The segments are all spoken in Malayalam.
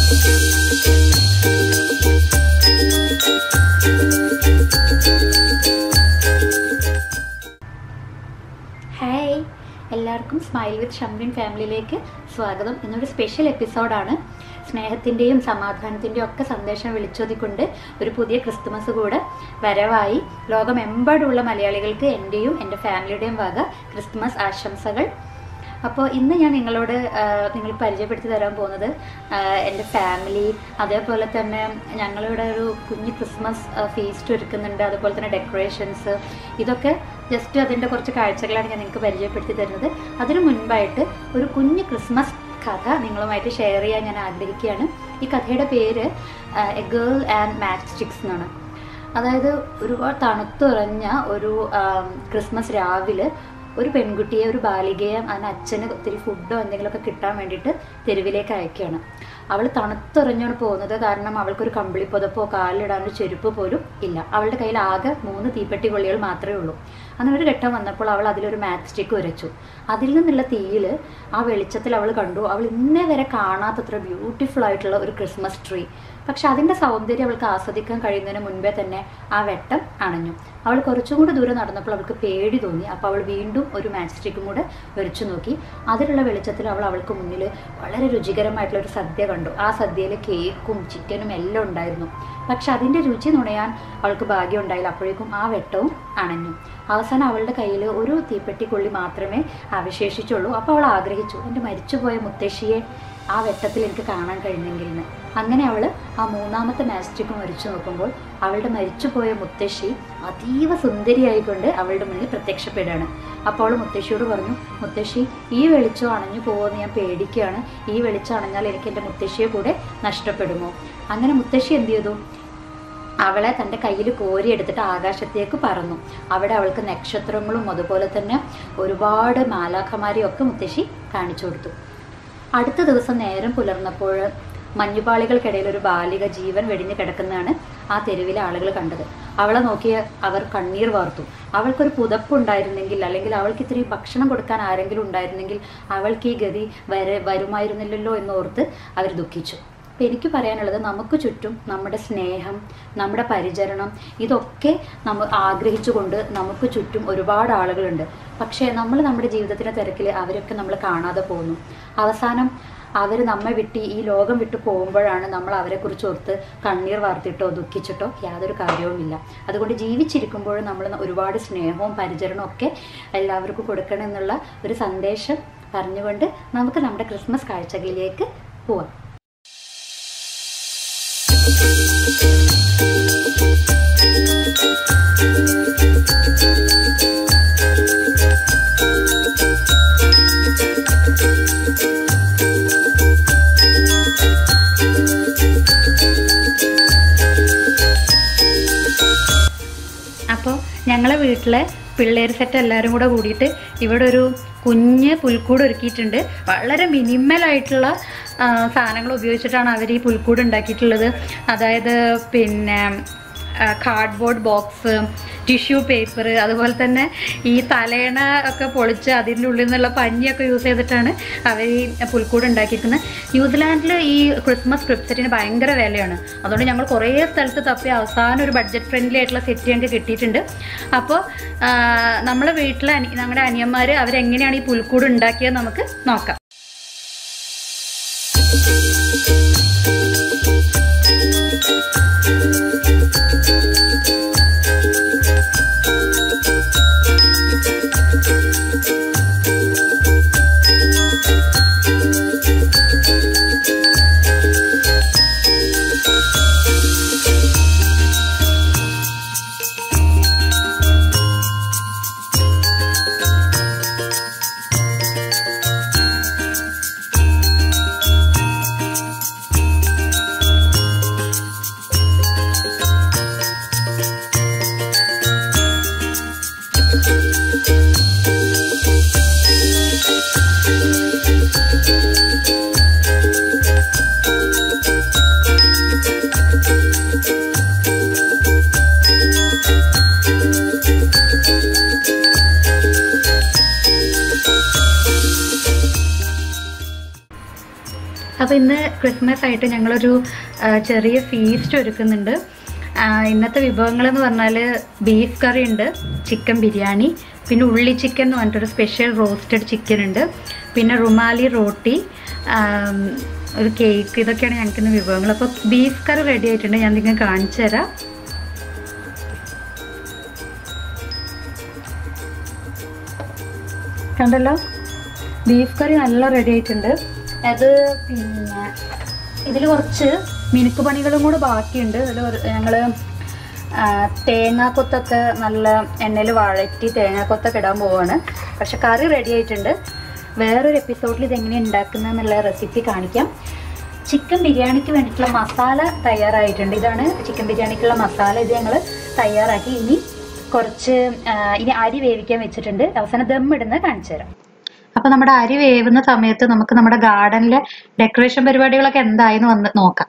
ഹായ്, എല്ലാവർക്കും സ്മൈൽ വിത്ത് ഷംറിൻ ഫാമിലിയിലേക്ക് സ്വാഗതം. ഇന്നൊരു സ്പെഷ്യൽ എപ്പിസോഡാണ്. സ്നേഹത്തിൻ്റെയും സമാധാനത്തിൻ്റെയും ഒക്കെ സന്ദേശം വിളിച്ചോതിക്കൊണ്ട് ഒരു പുതിയ ക്രിസ്തുമസ് കൂടെ വരവായി. ലോകമെമ്പാടുമുള്ള മലയാളികൾക്ക് എൻ്റെയും എൻ്റെ ഫാമിലിയുടെയും വക ക്രിസ്തുമസ് ആശംസകൾ. അപ്പോൾ ഇന്ന് ഞാൻ നിങ്ങൾ പരിചയപ്പെടുത്തി തരാൻ പോകുന്നത് എൻ്റെ ഫാമിലി, അതേപോലെ തന്നെ ഞങ്ങളിവിടെ ഒരു കുഞ്ഞ് ക്രിസ്മസ് ഫീസ്റ്റ് ഒരുക്കുന്നുണ്ട്, അതുപോലെ തന്നെ ഡെക്കറേഷൻസ്, ഇതൊക്കെ ജസ്റ്റ് അതിൻ്റെ കുറച്ച് കാഴ്ചകളാണ് ഞാൻ നിങ്ങൾക്ക് പരിചയപ്പെടുത്തി തരുന്നത്. അതിനു മുൻപായിട്ട് ഒരു കുഞ്ഞ് ക്രിസ്മസ് കഥ നിങ്ങളുമായിട്ട് ഷെയർ ചെയ്യാൻ ഞാൻ ആഗ്രഹിക്കുകയാണ്. ഈ കഥയുടെ പേര് a girl and matchsticks എന്നാണ്. അതായത് ഒരുപാട് തണുത്തുറഞ്ഞ ഒരു ക്രിസ്മസ് രാവിലെ ഒരു പെൺകുട്ടിയെ, ഒരു ബാലികയെ അതിന് അച്ഛന് ഒത്തിരി ഫുഡോ എന്തെങ്കിലുമൊക്കെ കിട്ടാൻ വേണ്ടിയിട്ട് തെരുവിലേക്ക് അയക്കുകയാണ്. അവൾ തണുത്തുറഞ്ഞാണ് പോകുന്നത്. കാരണം അവൾക്കൊരു കമ്പിളി പുതപ്പോ കാലിലിടാനൊരു ചെരുപ്പ് പോലും ഇല്ല. അവളുടെ കയ്യിൽ ആകെ 3 തീപ്പെട്ടി കൊള്ളികൾ മാത്രമേ ഉള്ളൂ. അങ്ങനെ ഒരു ഘട്ടം വന്നപ്പോൾ അവൾ അതിലൊരു മാച്ച് സ്റ്റിക്ക് ഉരച്ചു. അതിൽ നിന്നുള്ള തീയിൽ, ആ വെളിച്ചത്തിൽ അവൾ കണ്ടു അവൾ ഇന്നേ വരെ കാണാത്തത്ര ബ്യൂട്ടിഫുൾ ആയിട്ടുള്ള ഒരു ക്രിസ്മസ് ട്രീ. പക്ഷെ അതിൻ്റെ സൗന്ദര്യം അവൾക്ക് ആസ്വദിക്കാൻ കഴിയുന്നതിന് മുൻപേ തന്നെ ആ വെട്ടം അണഞ്ഞു. അവൾ കുറച്ചും കൂടി ദൂരം നടന്നപ്പോൾ അവൾക്ക് പേടി തോന്നി. അപ്പോൾ അവൾ വീണ്ടും ഒരു മാച്ച് സ്റ്റിക്കും കൂടെ വരച്ചു നോക്കി. അതിലുള്ള വെളിച്ചത്തിൽ അവൾക്ക് മുന്നിൽ വളരെ രുചികരമായിട്ടുള്ള ഒരു സദ്യ കണ്ടു. ആ സദ്യയിൽ കേക്കും ചിക്കനും എല്ലാം ഉണ്ടായിരുന്നു. പക്ഷെ അതിൻ്റെ രുചി നുണയാൻ അവൾക്ക് ഭാഗ്യം ഉണ്ടായില്ല. അപ്പോഴേക്കും ആ വെട്ടവും അണഞ്ഞു. അവസാനം അവളുടെ കയ്യിൽ ഒരു തീപ്പെട്ടിക്കൊള്ളി മാത്രമേ അവശേഷിച്ചുള്ളൂ. അപ്പോൾ അവൾ ആഗ്രഹിച്ചു, എൻ്റെ മരിച്ചുപോയ മുത്തശ്ശിയെ ആ വെട്ടത്തിൽ എനിക്ക് കാണാൻ കഴിഞ്ഞെങ്കിൽ എന്ന്. അങ്ങനെ അവൾ ആ 3ാമത്തെ മാച്ച് സ്റ്റിക്കും വരച്ചു നോക്കുമ്പോൾ അവളുടെ മരിച്ചുപോയ മുത്തശ്ശി അതീവ സുന്ദരിയായിക്കൊണ്ട് അവളുടെ മുന്നിൽ പ്രത്യക്ഷപ്പെടുകയാണ്. അപ്പോൾ അവൾ മുത്തശ്ശിയോട് പറഞ്ഞു, മുത്തശ്ശി, ഈ വെളിച്ചം അണഞ്ഞു പോകുമെന്ന് ഞാൻ പേടിക്കുകയാണ്. ഈ വെളിച്ചം അണഞ്ഞാൽ എനിക്ക് എൻ്റെ മുത്തശ്ശിയെ കൂടെ നഷ്ടപ്പെടുമോ? അങ്ങനെ മുത്തശ്ശി എന്ത് ചെയ്തു? അവളെ തൻ്റെ കയ്യിൽ കോരിയെടുത്തിട്ട് ആകാശത്തേക്ക് പറന്നു. അവിടെ അവൾക്ക് നക്ഷത്രങ്ങളും അതുപോലെ തന്നെ ഒരുപാട് മാലാഖമാരെയും ഒക്കെ മുത്തശ്ശി കാണിച്ചു കൊടുത്തു. അടുത്ത ദിവസം നേരം പുലർന്നപ്പോൾ മഞ്ഞുപാളികൾക്കിടയിൽ ഒരു ബാലിക ജീവൻ വെടിഞ്ഞു കിടക്കുന്നതാണ് ആ തെരുവിലെ ആളുകൾ കണ്ടത്. അവളെ നോക്കി അവർ കണ്ണീർ വാർത്തു. അവൾക്കൊരു പുതപ്പുണ്ടായിരുന്നെങ്കിൽ, അല്ലെങ്കിൽ അവൾക്ക് ഇത്തിരി ഭക്ഷണം കൊടുക്കാൻ ആരെങ്കിലും ഉണ്ടായിരുന്നെങ്കിൽ അവൾക്ക് ഈ ഗതി വരുമായിരുന്നില്ലല്ലോ എന്നോർത്ത് അവർ ദുഃഖിച്ചു. അപ്പം എനിക്ക് പറയാനുള്ളത്, നമുക്ക് ചുറ്റും നമ്മുടെ സ്നേഹം, നമ്മുടെ പരിചരണം, ഇതൊക്കെ നമ്മൾ ആഗ്രഹിച്ചുകൊണ്ട് നമുക്ക് ചുറ്റും ഒരുപാട് ആളുകളുണ്ട്. പക്ഷേ നമ്മൾ നമ്മുടെ ജീവിതത്തിൻ്റെ തിരക്കിൽ അവരൊക്കെ നമ്മൾ കാണാതെ പോകുന്നു. അവസാനം അവർ നമ്മെ വിട്ട് ഈ ലോകം വിട്ടു പോകുമ്പോഴാണ് നമ്മൾ അവരെക്കുറിച്ച് ഓർത്ത് കണ്ണീർ വാർത്തിട്ടോ ദുഃഖിച്ചിട്ടോ യാതൊരു കാര്യവുമില്ല. അതുകൊണ്ട് ജീവിച്ചിരിക്കുമ്പോൾ നമ്മൾ ഒരുപാട് സ്നേഹവും പരിചരണവും ഒക്കെ എല്ലാവർക്കും കൊടുക്കണം എന്നുള്ള ഒരു സന്ദേശം പറഞ്ഞുകൊണ്ട് നമുക്ക് നമ്മുടെ ക്രിസ്മസ് കാഴ്ചകളിലേക്ക് പോവാം. അപ്പോൾ ഞങ്ങളെ വീട്ടിലെ പിള്ളേർ സെറ്റ് എല്ലാവരും കൂടെ കൂടിയിട്ട് ഇവിടെ ഒരു കുഞ്ഞ് പുൽക്കൂട് ഒരുക്കിയിട്ടുണ്ട്. വളരെ മിനിമലായിട്ടുള്ള സാധനങ്ങൾ ഉപയോഗിച്ചിട്ടാണ് അവർ ഈ പുൽക്കൂട് ഉണ്ടാക്കിയിട്ടുള്ളത്. അതായത് കാർഡ്ബോർഡ് ബോക്സ്, ടിഷ്യൂ പേപ്പർ, അതുപോലെ തന്നെ ഈ തലേണ ഒക്കെ പൊളിച്ച് അതിൻ്റെ ഉള്ളിൽ നിന്നുള്ള പഞ്ഞിയൊക്കെ യൂസ് ചെയ്തിട്ടാണ് അവർ ഈ പുൽക്കൂട് ഉണ്ടാക്കിയിരിക്കുന്നത്. ന്യൂസിലാൻഡിൽ ഈ ക്രിസ്മസ് ക്രിപ്പ് സെറ്റിന് ഭയങ്കര വിലയാണ്. അതുകൊണ്ട് ഞങ്ങൾ കുറേ സ്ഥലത്ത് തപ്പി അവസാനം ഒരു ബഡ്ജറ്റ് ഫ്രണ്ട്ലി ആയിട്ടുള്ള സെറ്റ് ഞങ്ങൾക്ക് കിട്ടിയിട്ടുണ്ട്. അപ്പോൾ നമ്മളെ വീട്ടിലെ ഞങ്ങളുടെ അനിയന്മാർ അവരെങ്ങനെയാണ് ഈ പുൽക്കൂട് ഉണ്ടാക്കിയത് നമുക്ക് നോക്കാം. അപ്പോൾ ഇന്ന് ക്രിസ്മസ് ആയിട്ട് ഞങ്ങളൊരു ചെറിയ ഫീസ്റ്റ് ഒരുക്കുന്നുണ്ട്. ഇന്നത്തെ വിഭവങ്ങളെന്ന് പറഞ്ഞാൽ ബീഫ് കറി ഉണ്ട്, ചിക്കൻ ബിരിയാണി, പിന്നെ ഉള്ളി ചിക്കൻ എന്ന് പറഞ്ഞിട്ടൊരു സ്പെഷ്യൽ റോസ്റ്റഡ് ചിക്കൻ ഉണ്ട്, പിന്നെ റുമാലി റോട്ടി, ഒരു കേക്ക്. ഇതൊക്കെയാണ് ഞങ്ങൾക്കിന്ന് വിഭവങ്ങൾ. അപ്പോൾ ബീഫ് കറി റെഡി ആയിട്ടുണ്ട്, ഞാൻ നിങ്ങൾക്ക് കാണിച്ചു തരാം. കണ്ടല്ലോ, ബീഫ് കറി നല്ല റെഡി ആയിട്ടുണ്ട്. അത് പിന്നെ ഇതിൽ കുറച്ച് മിനുക്ക് പണികളും കൂടെ ബാക്കിയുണ്ട്. അതിൽ ഞങ്ങൾ തേങ്ങാക്കൊത്തൊക്കെ നല്ല എണ്ണയിൽ വഴറ്റി തേങ്ങാക്കൊത്തൊക്കെ ഇടാൻ പോവാണ്. പക്ഷെ കറി റെഡി ആയിട്ടുണ്ട്. വേറൊരു എപ്പിസോഡിൽ ഇതെങ്ങനെയാണ് ഉണ്ടാക്കുന്നതെന്നുള്ള റെസിപ്പി കാണിക്കാം. ചിക്കൻ ബിരിയാണിക്ക് വേണ്ടിയിട്ടുള്ള മസാല തയ്യാറായിട്ടുണ്ട്. ഇതാണ് ചിക്കൻ ബിരിയാണിക്കുള്ള മസാല. ഇത് ഞങ്ങൾ തയ്യാറാക്കി. ഇനി അരി വേവിക്കാൻ വെച്ചിട്ടുണ്ട്. അവസാനം ദം ഇടുന്നത് കാണിച്ചു തരാം. അപ്പോൾ നമ്മുടെ അരി വേവുന്ന സമയത്ത് നമുക്ക് നമ്മുടെ ഗാർഡനിലെ ഡെക്കറേഷൻ പരിപാടികളൊക്കെ എന്തായെന്ന് വന്ന് നോക്കാം.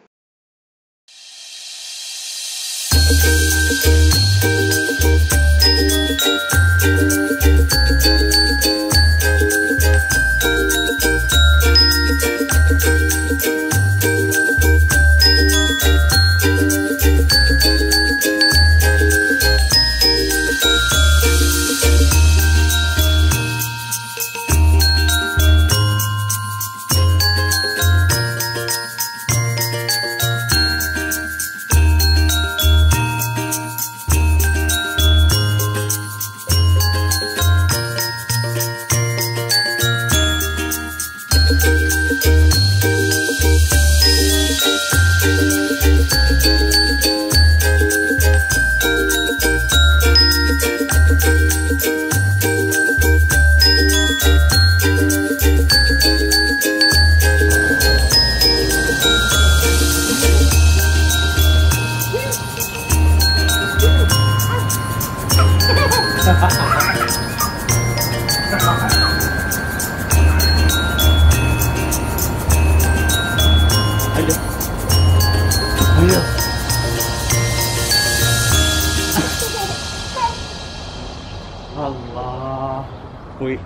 Allah. Wait.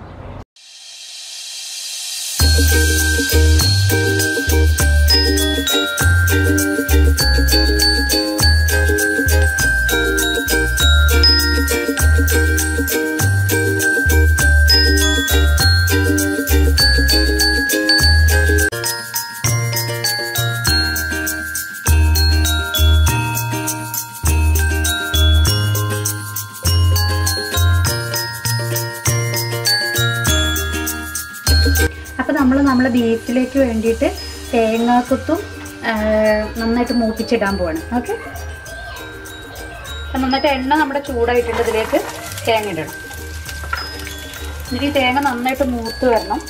അപ്പോൾ നമ്മളെ ബീഫിലേക്ക് വേണ്ടിയിട്ട് തേങ്ങാക്കൊത്തും നന്നായിട്ട് മൂപ്പിച്ചിടാൻ പോവാണ്. ഓക്കെ, അപ്പം നന്നായിട്ട് എണ്ണ നമ്മുടെ ചൂടായിട്ടുണ്ട്. ഇതിലേക്ക് തേങ്ങ ഇടണം. എന്നിട്ട് ഈ തേങ്ങ നന്നായിട്ട് മൂത്ത് വരണം.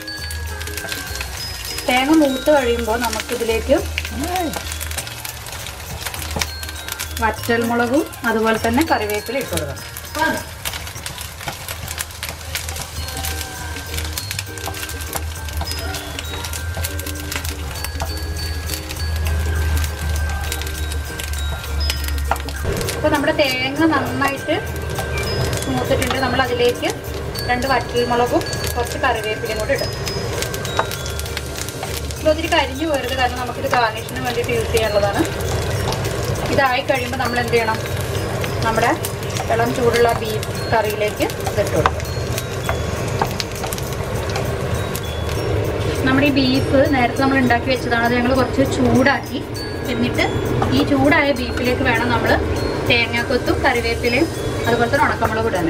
തേങ്ങ മൂത്ത് കഴിയുമ്പോൾ നമുക്കിതിലേക്ക് വറ്റൽമുളകും അതുപോലെ തന്നെ കറിവേപ്പില ഇട്ട് കൊടുക്കണം. അപ്പോൾ നമ്മുടെ തേങ്ങ നന്നായിട്ട് മൂത്തിട്ടുണ്ട്. നമ്മൾ അതിലേക്ക് 2 വറ്റൽമുളകും കുറച്ച് കറിവേപ്പിലയും കൂടി ഇടും. ഇപ്പോൾ ഒത്തിരി കരിഞ്ഞു പോരുത്, കാരണം നമുക്കിത് ഗാർണിഷിന് വേണ്ടിയിട്ട് യൂസ് ചെയ്യാനുള്ളതാണ്. ഇതായി കഴിയുമ്പോൾ നമ്മൾ എന്ത് ചെയ്യണം, നമ്മുടെ ഇളം ചൂടുള്ള ബീഫ് കറിയിലേക്ക് ഇതിട്ട് കൊടുക്കും. നമ്മുടെ ഈ ബീഫ് നേരത്തെ നമ്മൾ ഉണ്ടാക്കി വെച്ചതാണ്. അത് ഞങ്ങൾ കുറച്ച് ചൂടാക്കി. എന്നിട്ട് ഈ ചൂടായ ബീഫിലേക്ക് വേണം നമ്മൾ തേങ്ങാക്കൊത്തും കറിവേപ്പിലയും അതുപോലെ തന്നെ ഉണക്കമുളക് ഇടാൻ.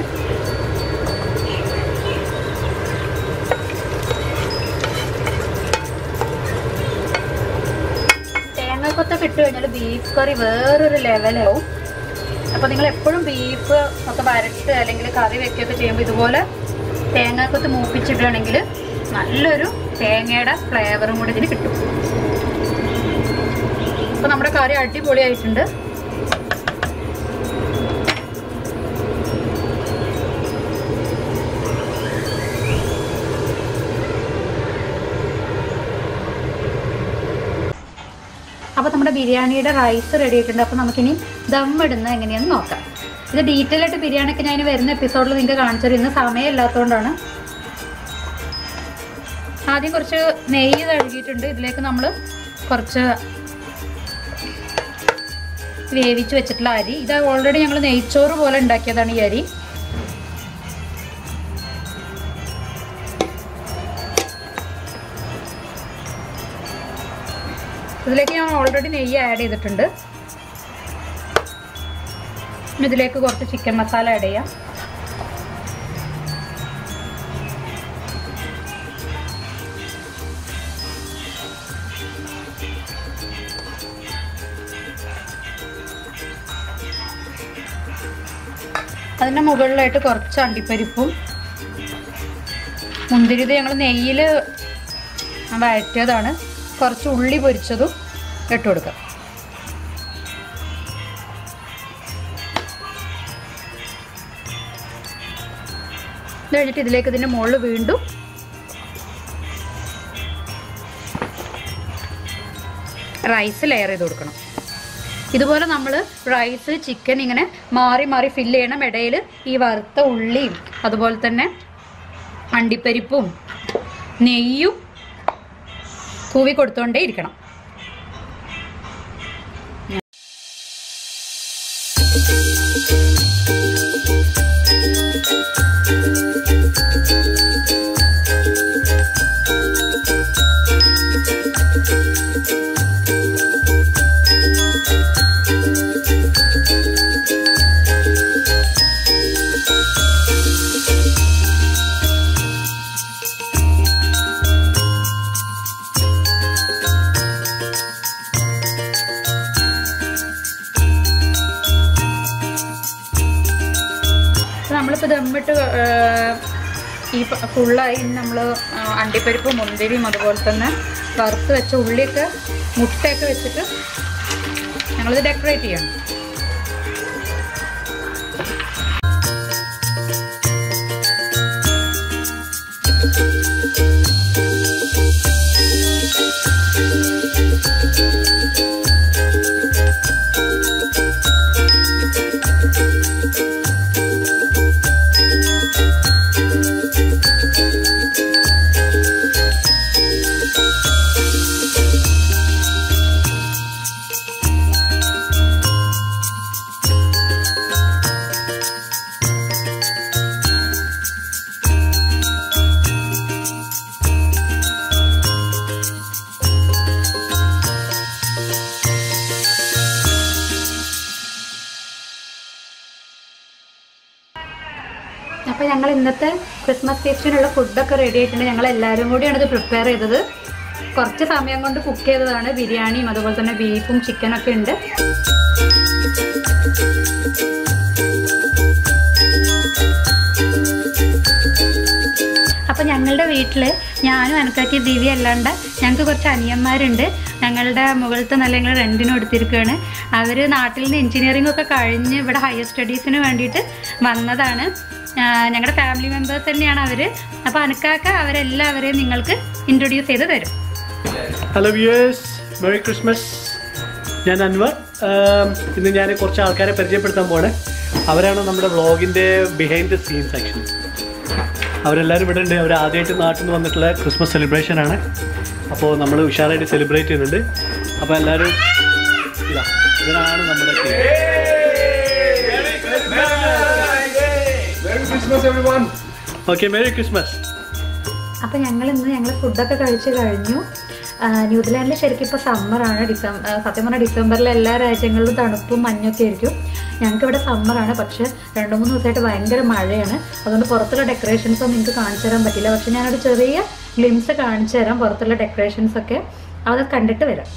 തേങ്ങാക്കൊത്തൊക്കെ ഇട്ട് കഴിഞ്ഞാൽ ബീഫ് കറി വേറൊരു ലെവലാവും. അപ്പോൾ നിങ്ങൾ എപ്പോഴും ബീഫ് ഒക്കെ വരട്ട് അല്ലെങ്കിൽ കറി വെക്കുകയൊക്കെ ചെയ്യുമ്പോൾ ഇതുപോലെ തേങ്ങാക്കൊത്ത് മൂപ്പിച്ചിടുകയാണെങ്കിൽ നല്ലൊരു തേങ്ങയുടെ ഫ്ലേവറും കൂടി ഇതിന് കിട്ടും. അപ്പോൾ നമ്മുടെ കറി അടിപൊളിയായിട്ടുണ്ട്. അപ്പോൾ നമ്മുടെ ബിരിയാണിയുടെ റൈസ് റെഡി ആയിട്ടുണ്ട്. അപ്പോൾ നമുക്കിനി ദം ഇടുന്നത് എങ്ങനെയാണെന്ന് നോക്കാം. ഇത് ഡീറ്റെയിൽ ആയിട്ട് ബിരിയാണിയൊക്കെ ഞാൻ വരുന്ന എപ്പിസോഡിൽ നിങ്ങൾക്ക് കാണിച്ചത് ഇന്ന് സമയമില്ലാത്തതുകൊണ്ടാണ്. ആദ്യം കുറച്ച് നെയ്യ് കഴുകിയിട്ടുണ്ട്. ഇതിലേക്ക് നമ്മൾ കുറച്ച് വേവിച്ച് വെച്ചിട്ടുള്ള അരി, ഇത് ഓൾറെഡി ഞങ്ങൾ നെയ്ച്ചോറ് പോലെ ഉണ്ടാക്കിയതാണ് ഈ അരി. ഇതിലേക്ക് ഞാൻ ഓൾറെഡി നെയ്യ് ആഡ് ചെയ്തിട്ടുണ്ട്. ഇതിലേക്ക് കുറച്ച് ചിക്കൻ മസാല ആഡ് ചെയ്യാം. അതിൻ്റെ മുകളിലായിട്ട് കുറച്ച് അണ്ടിപ്പരിപ്പും മുന്തിരി, ഇത് ഞങ്ങൾ നെയ്യിൽ വഴറ്റിയതാണ്. കുറച്ച് ഉള്ളി പൊരിച്ചതും ഇട്ട് കൊടുക്കാം. ഇത് കഴിഞ്ഞിട്ട് ഇതിലേക്ക് ഇതിൻ്റെ മുകളിൽ വീണ്ടും റൈസ് ലെയർ ചെയ്ത് കൊടുക്കണം. ഇതുപോലെ നമ്മൾ റൈസ് ചിക്കൻ ഇങ്ങനെ മാറി മാറി ഫില്ല് ചെയ്യണം. ഇടയിൽ ഈ വറുത്ത ഉള്ളിയും അതുപോലെ തന്നെ അണ്ടിപ്പരിപ്പും നെയ്യും തൂവി കൊടുത്തുകൊണ്ടേ ഇരിക്കണം. നമ്മളിപ്പോൾ ദമ്മിട്ട് ഈ ഫുള്ളായി നമ്മൾ അണ്ടിപ്പരിപ്പ് മുന്തിരിയും അതുപോലെ തന്നെ വറുത്ത് വെച്ച ഉള്ളിയൊക്കെ മുട്ടയൊക്കെ വെച്ചിട്ട് ഞങ്ങളിത് ഡെക്കറേറ്റ് ചെയ്യണം. അപ്പോൾ ഞങ്ങൾ ഇന്നത്തെ ക്രിസ്മസ് ഫീസ്റ്റിനുള്ള ഫുഡൊക്കെ റെഡി ആയിട്ടുണ്ട്. ഞങ്ങൾ എല്ലാവരും കൂടിയാണ് ഇത് പ്രിപ്പയർ ചെയ്തത്. കുറച്ച് സമയം കൊണ്ട് കുക്ക് ചെയ്തതാണ്. ബിരിയാണിയും അതുപോലെ തന്നെ ബീഫും ചിക്കനൊക്കെ ഉണ്ട്. അപ്പോൾ ഞങ്ങളുടെ വീട്ടിൽ ഞാനും അനക്കാക്കി ദിവ്യ അല്ലാണ്ട് ഞങ്ങൾക്ക് കുറച്ച് അനിയന്മാരുണ്ട്. ഞങ്ങളുടെ മുകളിലത്തെ നില ഞങ്ങൾ റെൻറ്റിന് കൊടുത്തിരിക്കുകയാണ്. അവർ നാട്ടിൽ നിന്ന് എൻജിനീയറിംഗ് ഒക്കെ കഴിഞ്ഞ് ഇവിടെ ഹയർ സ്റ്റഡീസിന് വേണ്ടിയിട്ട് വന്നതാണ്. ഞങ്ങളുടെ ഫാമിലി മെമ്പേഴ്സ് തന്നെയാണ് അവർ. അപ്പോൾ അനക്കാക്ക അവരെല്ലാവരെയും നിങ്ങൾക്ക് ഇൻട്രൊഡ്യൂസ് ചെയ്ത് തരും. Hello viewers, merry Christmas. ഞാൻ അൻവർ. ഇന്ന് ഞാൻ കുറച്ച് ആൾക്കാരെ പരിചയപ്പെടുത്താൻ പോവാണ്. അവരാണ് നമ്മുടെ വ്ളോഗിൻ്റെ ബിഹൈൻഡ് ദ സീൻ സെക്ഷൻ. അവരെല്ലാവരും ഇവിടെ ഉണ്ട്. അവർ ആദ്യമായിട്ട് നാട്ടിൽ നിന്ന് വന്നിട്ടുള്ള ക്രിസ്മസ് സെലിബ്രേഷനാണ്. അപ്പോൾ നമ്മൾ ഉഷാറായിട്ട് സെലിബ്രേറ്റ് ചെയ്യുന്നുണ്ട്. അപ്പോൾ എല്ലാവരും ഇതാണ് നമ്മുടെ ഓക്കെ, മെറി ക്രിസ്മസ്. അപ്പോൾ ഞങ്ങൾ ഫുഡൊക്കെ കഴിച്ച് കഴിഞ്ഞു. ന്യൂസിലാൻഡിൽ ശരിക്കും ഇപ്പോൾ സമ്മറാണ്. സത്യം പറഞ്ഞാൽ ഡിസംബറിൽ എല്ലാ രാജ്യങ്ങളിലും തണുപ്പും മഞ്ഞൊക്കെ ആയിരിക്കും. ഞങ്ങൾക്കിവിടെ സമ്മറാണ്. പക്ഷേ 2-3 ദിവസമായിട്ട് ഭയങ്കര മഴയാണ്. അതുകൊണ്ട് പുറത്തുള്ള ഡെക്കറേഷൻസൊന്നും നിങ്ങൾക്ക് കാണിച്ചു തരാൻ പറ്റില്ല. പക്ഷേ ഞാനൊരു ചെറിയ ഗ്ലിംസ് കാണിച്ചു തരാം പുറത്തുള്ള ഡെക്കറേഷൻസൊക്കെ. അത് കണ്ടിട്ട് വരാം.